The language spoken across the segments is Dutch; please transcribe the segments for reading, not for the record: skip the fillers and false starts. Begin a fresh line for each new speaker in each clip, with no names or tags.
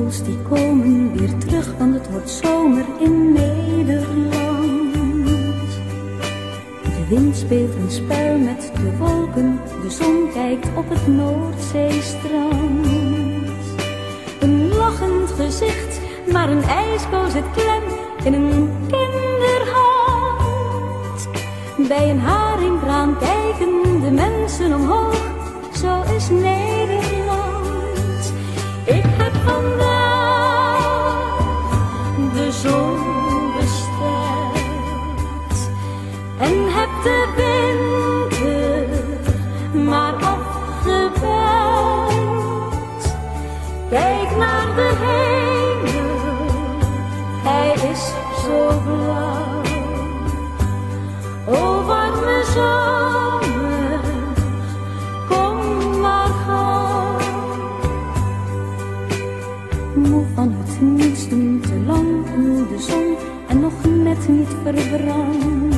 vogels die komen weer terug, want het wordt zomer in Nederland. De wind speelt een spel met de wolken, de zon kijkt op het Noordzeestrand. Een lachend gezicht, maar een ijsko zit klem in een kinderhand. Bij een haringkraan kijken de mensen omhoog, zo is Nederland. Ik heb vandaag de zon besteld en heb de winter maar afgebeld. Kijk naar de hemel, hij is zo blauw. O warme zomer, kom maar gauw. Moe van het niets doen, te lang in de zon en nog net niet verbrand.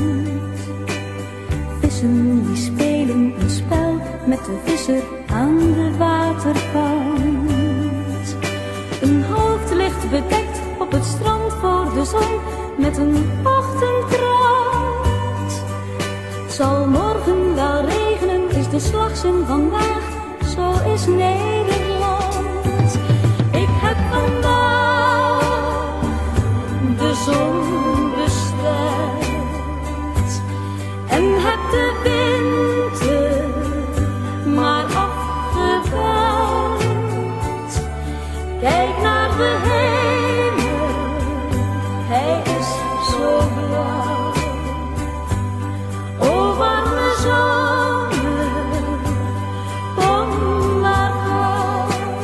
Vissen die spelen een spel met de visser aan de waterkant. Een hoofd ligt bedekt op het strand voor de zon met een ochtendkrant. Het zal morgen wel regenen, is de slagzin vandaag, zo is Nederland. Ik heb vandaag de zon besteld en heb de winter maar afgebeld. Kijk naar de hemel, hij is zo blauw. O warme zomer, kom maar gauw.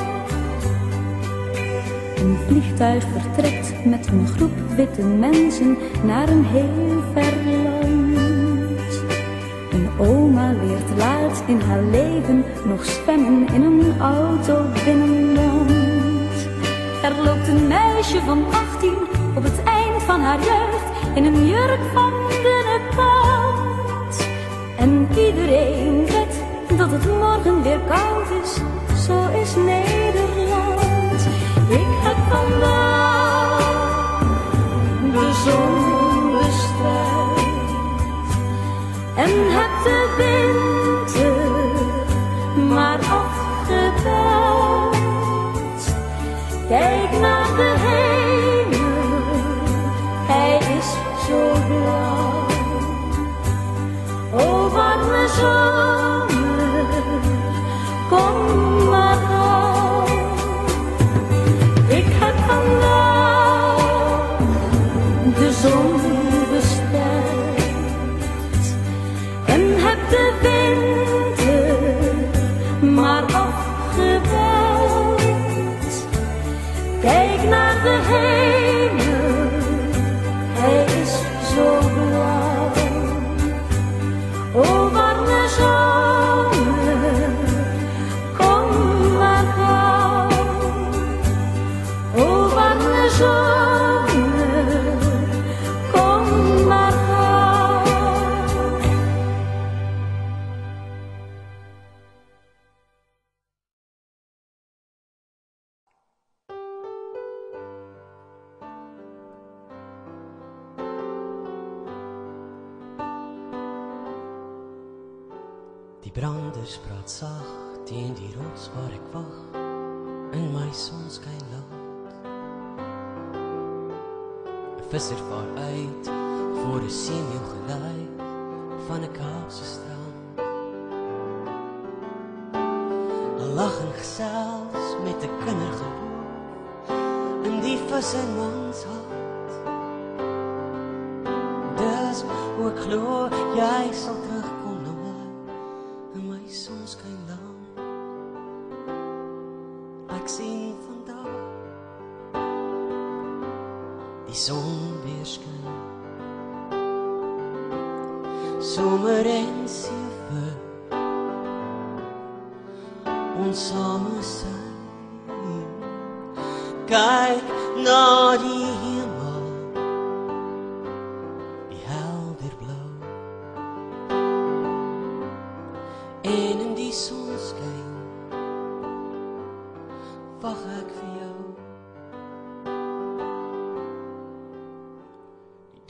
Een vliegtuig vertrekt met een groep witte mensen naar een heel ver land. Een oma leert laat in haar leven nog zwemmen in een auto binnenland. Er loopt een meisje van 18 op het eind van haar jeugd in een jurk van dunne kant. En iedereen weet dat het morgen weer koud is, zo is Nederland. Ik heb vandaag de zon besteld en heb de winter maar afgebeld. Kijk naar de hemel, hij is zo blauw. O warme zomer, kom maar gauw. Ik heb vandaag de zon besteld en heb de winter maar afgebeld. Kijk naar de hemel, hij is zo blauw. O warme zomer, kom maar gauw. O warme zomer, kom maar gauw.
Die branders praat zacht teen die rots waar ik wacht in my sonskyn land. 'n Visser vaar uit voor 'n seemeel gelei van 'n Kaapse strand. 'n Lag en gesels met 'n kindergeloof in die vissermans hart. Dis hoe ek glo jy sal terugkom na my in my sonskyn land. Ek sien vandag die son weer skyn, somer en sewe ons same sein. Kyk na die hemel, die helder blauw, en in die sonskyn wag ek vir jou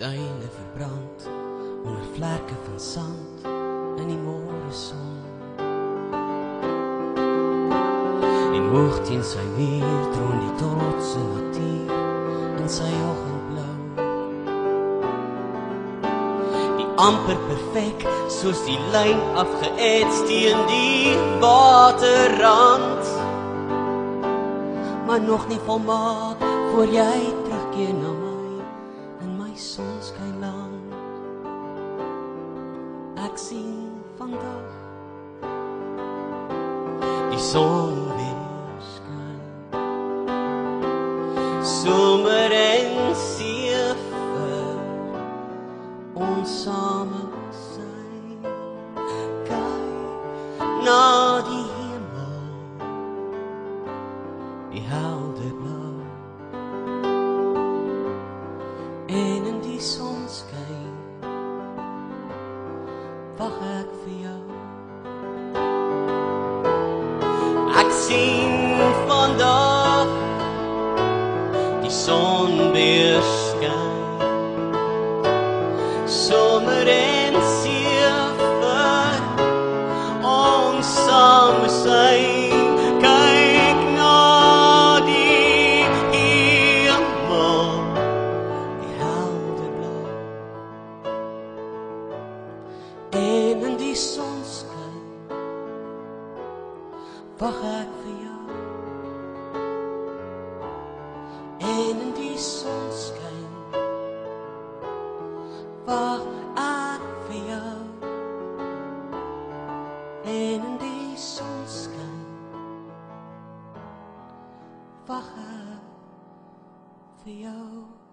tuine verbrand onder vlerke van sand in die môreson. En hoog teen sy muur troon die trotse natuur in sy oggendblou. Die amper perfek soos die lyn afgeets teen die waterrand, maar nog nie volmaak voor jy terugkeer na my in my sonskynland. Ek sien vandag die son weer skyn, somer en see vir ons same sein. Kyk na die hemel, die helder blauw, en in die sonskyn wag ek vir jou. Ek sien vandag die son weer skyn, somer en see vir ons same sein. Kyk na die hemel, die helder blauw, en in die sonskyn wag ek vir jou. En in die sonskyn wag ek vir jou. En in die sonskyn wag ek vir jou.